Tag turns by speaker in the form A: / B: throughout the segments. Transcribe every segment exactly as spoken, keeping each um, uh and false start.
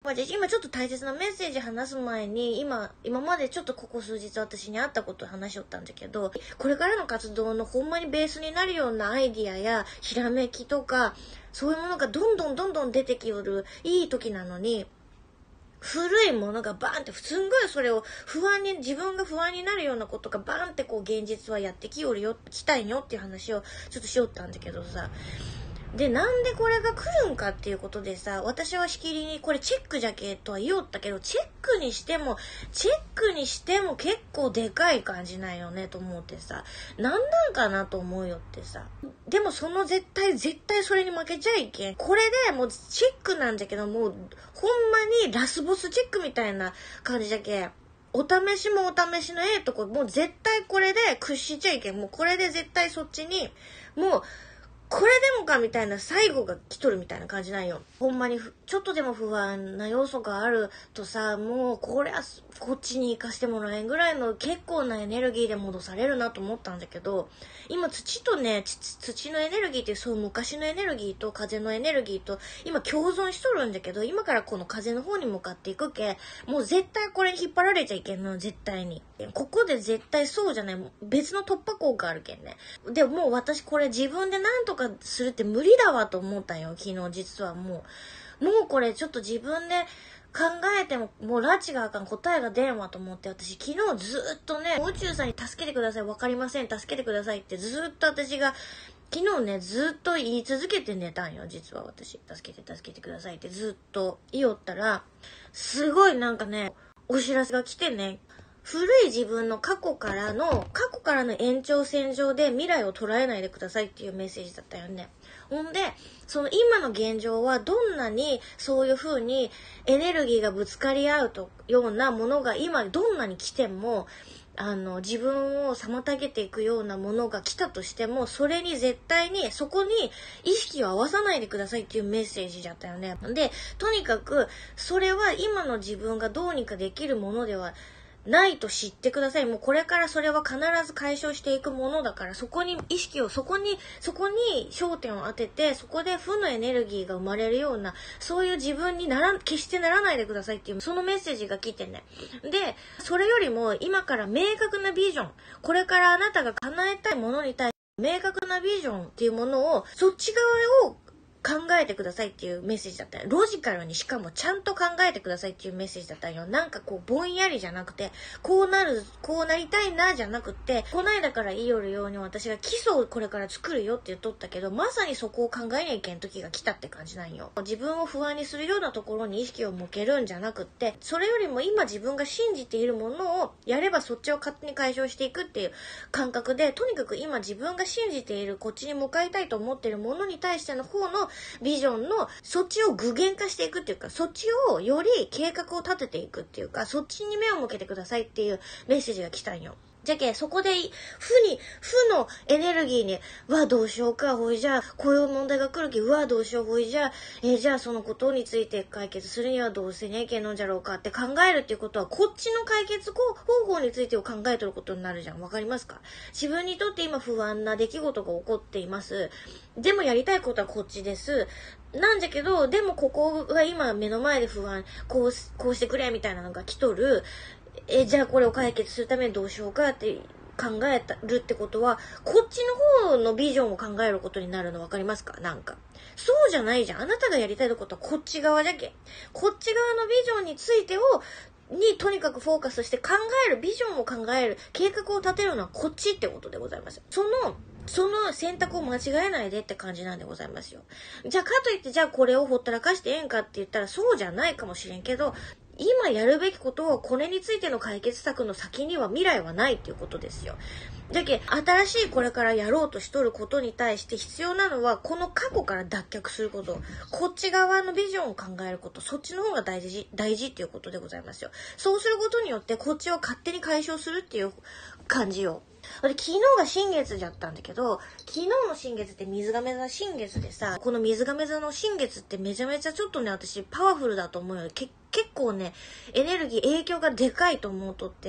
A: ぱじゃあ今ちょっと大切なメッセージ話す前に、今、今までちょっとここ数日私にあったことを話しよったんだけど、これからの活動のほんまにベースになるようなアイディアやひらめきとか、そういうものがどんどんどんどん出てきよるいい時なのに、古いものがバーンってすんごいそれを不安に自分が不安になるようなことがバーンってこう現実はやってきよるよ来たいよっていう話をちょっとしよったんだけどさ、でなんでこれが来るんかっていうことでさ、私はしきりにこれチェックじゃけとは言おったけど、チェックにしてもチェックにしても結構でかい感じなんよねと思ってさ、なんなんかなと思うよってさ。でもその絶対絶対それに負けちゃいけん。これでもうチェックなんじゃけど、もうほんまにラスボスチェックみたいな感じじゃけん。お試しもお試しのええとこ、もう絶対これで屈しちゃいけん。もうこれで絶対そっちにもうこれでもかみたいな最後が来とるみたいな感じなんよ。ほんまにちょっとでも不安な要素があるとさ、もうこれはこっちに行かしてもらえんぐらいの結構なエネルギーで戻されるなと思ったんだけど、今土とね、土のエネルギーってそう昔のエネルギーと風のエネルギーと今共存しとるんだけど、今からこの風の方に向かっていくけ、もう絶対これに引っ張られちゃいけんの、絶対に。ここで絶対そうじゃない、別の突破口があるけんね。でもう私これ自分で何とかするって無理だわと思ったよ、昨日実はもう。もうこれちょっと自分で考えてももう拉致があかん、答えが出んわと思って、私昨日ずっとね、宇宙さんに助けてください、わかりません、助けてくださいってずっと私が昨日ねずっと言い続けて寝たんよ、実は私。助けて助けてくださいってずっと言いよったら、すごいなんかねお知らせが来てね、古い自分の過去からの過去からの延長線上で未来を捉えないでくださいっていうメッセージだったよね。ほんでその今の現状はどんなにそういう風にエネルギーがぶつかり合うとようなものが今どんなに来ても、あの自分を妨げていくようなものが来たとしても、それに絶対にそこに意識を合わさないでくださいっていうメッセージだったよね。でとにかくそれは今の自分がどうにかできるものではないと知ってください。もうこれからそれは必ず解消していくものだから、そこに意識をそこにそこに焦点を当てて、そこで負のエネルギーが生まれるようなそういう自分になら決してならないでくださいっていうそのメッセージが来てね。でそれよりも今から明確なビジョン、これからあなたが叶えたいものに対して明確なビジョンっていうものをそっち側を考えてくださいっていうメッセージだったよ。ロジカルにしかもちゃんと考えてくださいっていうメッセージだったよ。なんかこうぼんやりじゃなくて、こうなるこうなりたいなじゃなくて、こないだから言いよるように私が基礎をこれから作るよって言っとったけど、まさにそこを考えにゃいけん時が来たって感じなんよ。自分を不安にするようなところに意識を向けるんじゃなくって、それよりも今自分が信じているものをやればそっちを勝手に解消していくっていう感覚で、とにかく今自分が信じているこっちに向かいたいと思っているものに対しての方のビジョンのそっちを具現化していくっていうか、そっちをより計画を立てていくっていうか、そっちに目を向けてくださいっていうメッセージが来たんよ。じゃけそこで負に負のエネルギーにうわどうしようか、ほいじゃあこういう問題が来るけうわどうしよう、ほいじゃあえー、じゃあそのことについて解決するにはどうせねえけんのじゃろうかって考えるっていうことは、こっちの解決方法についてを考えてることになるじゃん。わかりますか？自分にとって今不安な出来事が起こっています。でもやりたいことはこっちですなんじゃけど、でもここが今目の前で不安、こうこうしてくれみたいなのが来とる。えじゃあこれを解決するためにどうしようかって考えるってことは、こっちの方のビジョンを考えることになるの分かりますか？なんかそうじゃないじゃん。あなたがやりたいことはこっち側じゃけ。こっち側のビジョンについてをにとにかくフォーカスして考える、ビジョンを考える、計画を立てるのはこっちってことでございます。そのその選択を間違えないでって感じなんでございますよ。じゃあかといってじゃあこれをほったらかしてええんかって言ったらそうじゃないかもしれんけど、今やるべきことをこれについての解決策の先には未来はないっていうことですよ。だけ新しいこれからやろうとしとることに対して必要なのは、この過去から脱却すること、こっち側のビジョンを考えること、そっちの方が大事大事っていうことでございますよ。そうすることによってこっちを勝手に解消するっていう感じよ。昨日が新月だったんだけど、昨日の新月って水亀座新月でさ、この水亀座の新月ってめちゃめちゃちょっとね私パワフルだと思うよ。け結構ねエネルギー影響がでかいと思うとって、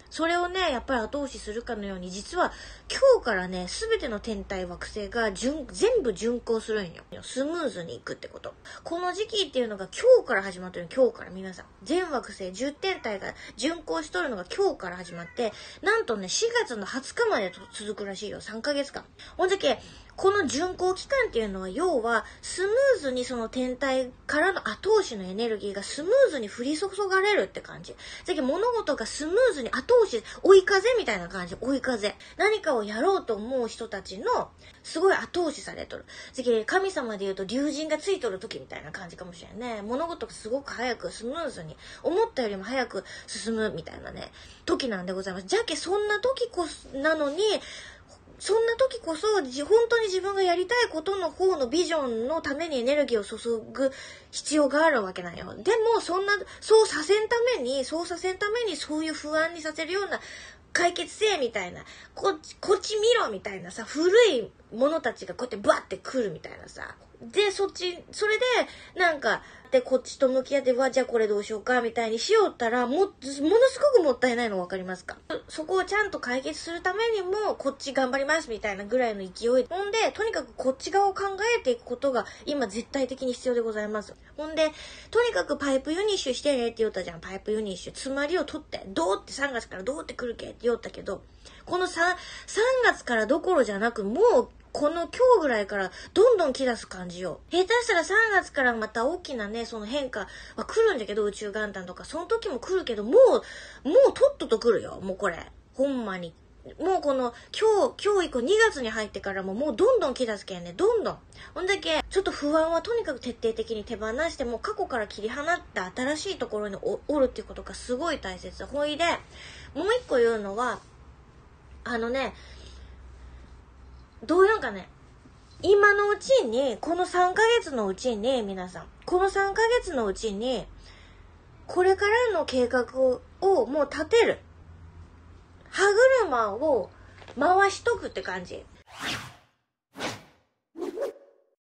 A: それをね、やっぱり後押しするかのように、実は今日からね、すべての天体惑星が順全部巡航するんよ。スムーズに行くってこと。この時期っていうのが今日から始まってる。今日から皆さん。全惑星じゅうてん体が巡航しとるのが今日から始まって、なんとね、しがつのはつかまで続くらしいよ。さんかげつかん。ほんじゃけ、この巡航期間っていうのは、要はスムーズにその天体からの後押しのエネルギーがスムーズに降り注がれるって感じ。じゃけ物事がスムーズに後押し、追い風みたいな感じ。追い風。何かをやろうと思う人たちのすごい後押しされとる。じゃけ神様で言うと竜神がついとる時みたいな感じかもしれんね。物事がすごく早くスムーズに、思ったよりも早く進むみたいなね、時なんでございます。じゃけそんな時こそなのに、そんな時こそ本当に自分がやりたいことの方のビジョンのためにエネルギーを注ぐ必要があるわけなんよ。でもそんな、そうさせんために、そうさせんためにそういう不安にさせるような解決せえみたいな、こっち、こっち見ろみたいなさ、古い者たちがこうやってバッて来るみたいなさ。で、そっち、それで、なんか、で、こっちと向き合って、わ、じゃあこれどうしようか、みたいにしよったら、も、ものすごくもったいないの分かりますか？そこをちゃんと解決するためにも、こっち頑張ります、みたいなぐらいの勢い。ほんで、とにかくこっち側を考えていくことが、今絶対的に必要でございます。ほんで、とにかくパイプユニッシュしてねって言ったじゃん、パイプユニッシュ。つまりを取って、どうってさんがつからどうって来るけって言ったけど、この 3, 3月からどころじゃなく、もう、この今日ぐらいからどんどん来だす感じよ。下手したらさんがつからまた大きなね、その変化は来るんだけど、宇宙元旦とか、その時も来るけど、もう、もうとっとと来るよ。もうこれ。ほんまに。もうこの、今日、今日以降にがつに入ってからももうどんどん来だすけんね。どんどん。ほんだけ、ちょっと不安はとにかく徹底的に手放して、もう過去から切り離った新しいところに お, おるっていうことがすごい大切。ほいで、もう一個言うのは、あのね、どういうのかね、今のうちに、このさんかげつのうちに、皆さん、このさんかげつのうちに、これからの計画をもう立てる。歯車を回しとくって感じ。